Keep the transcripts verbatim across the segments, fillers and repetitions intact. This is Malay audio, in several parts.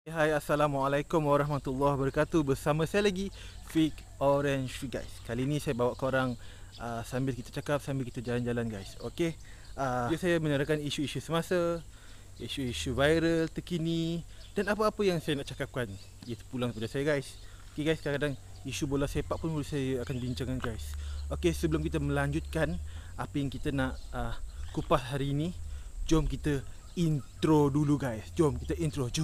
Hai, Assalamualaikum warahmatullahi wabarakatuh. Bersama saya lagi Fik Orange guys. Kali ni saya bawa korang uh, sambil kita cakap, sambil kita jalan-jalan guys. Okey. Uh, saya menyerahkan isu-isu semasa, isu-isu viral terkini dan apa-apa yang saya nak cakapkan ia terpulang kepada saya guys. Okey guys, kadang-kadang isu bola sepak pun saya akan bincangkan guys. Okey, sebelum kita melanjutkan apa yang kita nak uh, kupas hari ini, jom kita intro dulu guys. Jom kita intro, jom.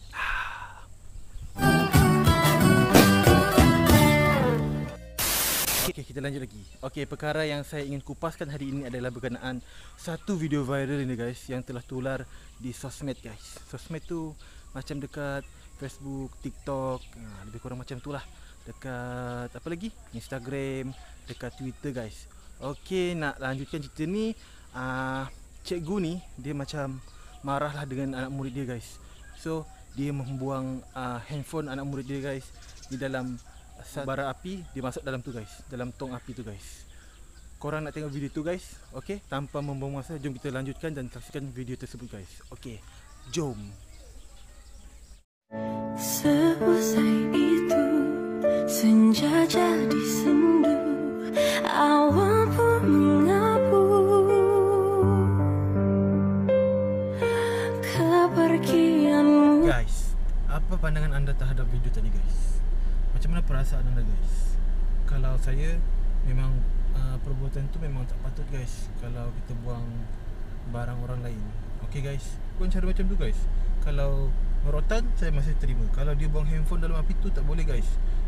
Okey, kita lanjut lagi. Okey, perkara yang saya ingin kupaskan hari ini adalah berkenaan satu video viral ini guys yang telah tular di sosmed guys. Sosmed tu macam dekat Facebook, TikTok, ha, lebih kurang macam tu lah. Dekat apa lagi? Instagram, dekat Twitter guys. Okey, nak lanjutkan cerita ni, uh, cikgu ni dia macam marahlah dengan anak murid dia guys. So, dia membuang uh, handphone anak murid dia guys di dalam bara api, dia masuk dalam tu guys, dalam tong api tu guys. Korang nak tengok video tu guys? Okey, tanpa membuang masa, jom kita lanjutkan dan saksikan video tersebut guys. Okey, jom. Seusai itu senja jadi sendu, awan pun mengabu. Kepergianmu. Guys, apa pandangan anda terhadap video tadi guys? Macam mana perasaan anda guys? Kalau saya, memang uh, perbuatan tu memang tak patut guys. Kalau kita buang barang orang lain. Okay guys, bukan cara macam tu guys. Kalau merotan, saya masih terima. Kalau dia buang handphone dalam api tu, tak boleh guys.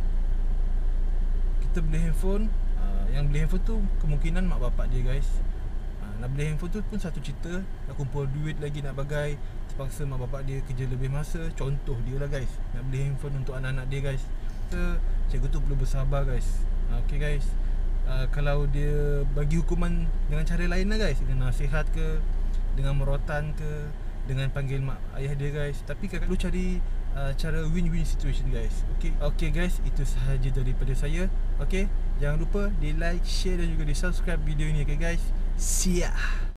Kita beli handphone, uh, yang beli handphone tu kemungkinan mak bapak dia guys. uh, Nak beli handphone tu pun satu cerita. Nak kumpul duit lagi, nak bagai. Terpaksa mak bapak dia kerja lebih masa. Contoh dia lah guys, nak beli handphone untuk anak-anak dia guys. Kita, cikgu tu perlu bersabar guys. Okay guys, uh, kalau dia bagi hukuman dengan cara lain lah guys, dengan nasihat ke, dengan merotan ke, dengan panggil mak ayah dia guys. Tapi kakak perlu cari uh, cara win-win situation guys. Okay, okay guys, itu sahaja daripada saya. Okay, jangan lupa di like, share dan juga di subscribe video ini. Okay guys, see ya.